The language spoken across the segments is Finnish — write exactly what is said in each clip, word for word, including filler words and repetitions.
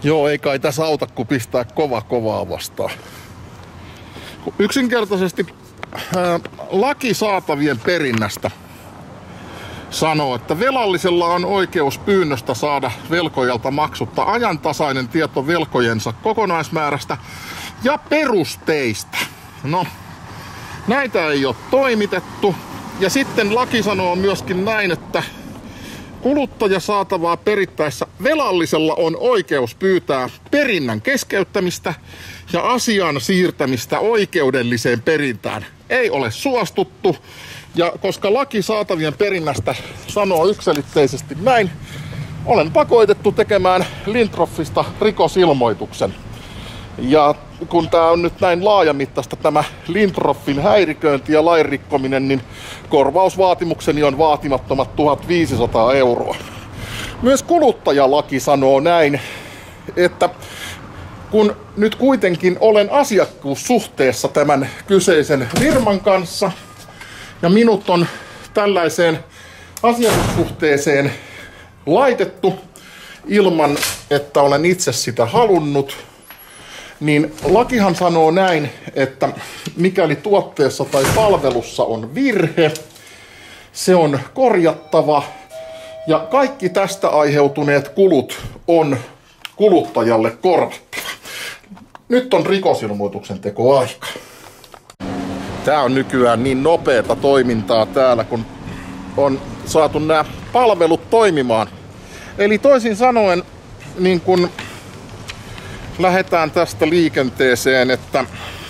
Joo, ei kai tässä auta, kun pistää kova kovaa vastaan. Yksinkertaisesti ää, laki saatavien perinnästä sanoo, että velallisella on oikeus pyynnöstä saada velkojalta maksutta ajantasainen tieto velkojensa kokonaismäärästä ja perusteista. No, näitä ei ole toimitettu. Ja sitten laki sanoo myöskin näin, että kuluttajasaatavaa perittäessä velallisella on oikeus pyytää perinnän keskeyttämistä ja asian siirtämistä oikeudelliseen perintään. Ei ole suostuttu, ja koska laki saatavien perinnästä sanoo yksiselitteisesti näin, olen pakotettu tekemään Lintroffista rikosilmoituksen. Ja kun tää on nyt näin laajamittaista tämä Lintroffin häiriköinti ja lain rikkominen, niin korvausvaatimukseni on vaatimattomat tuhatviisisataa euroa. Myös kuluttajalaki sanoo näin, että kun nyt kuitenkin olen asiakkuussuhteessa tämän kyseisen firman kanssa ja minut on tällaiseen asiakkuussuhteeseen laitettu ilman, että olen itse sitä halunnut, niin lakihan sanoo näin, että mikäli tuotteessa tai palvelussa on virhe, se on korjattava ja kaikki tästä aiheutuneet kulut on kuluttajalle korvattava. Nyt on rikosilmoituksen tekoaika. Tää on nykyään niin nopeata toimintaa täällä, kun on saatu nämä palvelut toimimaan. Eli toisin sanoen, niin kun lähdetään tästä liikenteeseen, että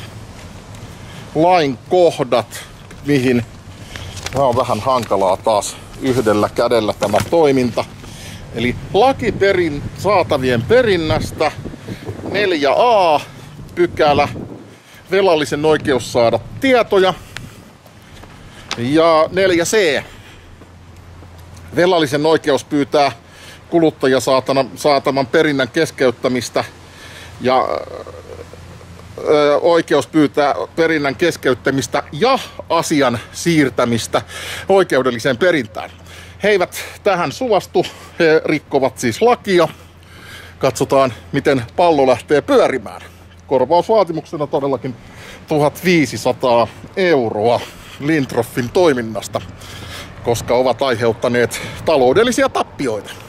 lain kohdat, mihin tämä on vähän hankalaa taas yhdellä kädellä tämä toiminta. Eli laki perin, saatavien perinnästä, neljä a pykälä, velallisen oikeus saada tietoja, ja neljä c velallisen oikeus pyytää kuluttajasaatavan perinnän keskeyttämistä ja ö, oikeus pyytää perinnän keskeyttämistä ja asian siirtämistä oikeudelliseen perintään. He eivät tähän suostu, he rikkovat siis lakia. Katsotaan, miten pallo lähtee pyörimään. Korvausvaatimuksena todellakin tuhatviisisataa euroa Lintroffin toiminnasta, koska ovat aiheuttaneet taloudellisia tappioita.